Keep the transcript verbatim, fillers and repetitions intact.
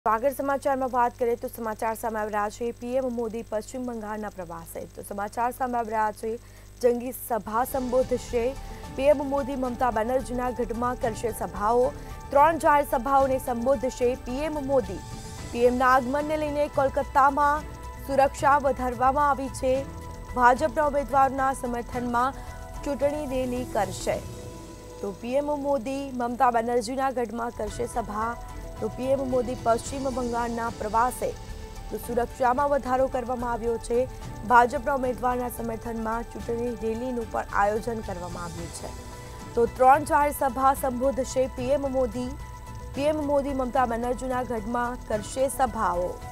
આગળ સમાચારમાં વાત કરીએ તો સમાચાર સામે આવી રહ્યા છે પીએમ મોદી પશ્ચિમ બંગાળના પ્રવાસે તો સમાચાર સામે આવી રહ્યા છે જંગી સભા સંબોધશે પીએમ મોદી મમતા બેનર્જીના ગઢમાં કરશે સભાઓ ત્રણ જાહેર સભાઓને સંબોધશે પીએમ મોદી પીએમના આગમનને લઈને કોલકાતામાં સુરક્ષા વધારવામાં આવી છે ભાજપના ઉમેદવારોના સમર્થનમાં ચૂંટણી રેલી કરશે તો પીએમ મોદી મમતા બેનર્જીના ગઢમાં કરશે સભા તો પીએમ મોદી પશ્ચિમ બંગાળના પ્રવાસે તો સુરક્ષામાં વધારો કરવામાં આવ્યો છે ભાજપના ઉમેદવારના સમર્થનમાં ચૂંટણી રેલીનું પણ આયોજન કરવામાં આવ્યું છે તો ત્રણ જાહેર સભા સંબોધશે પીએમ મોદી પીએમ મોદી મમતા બેનર્જીના ગઢમાં કરશે સભાઓ।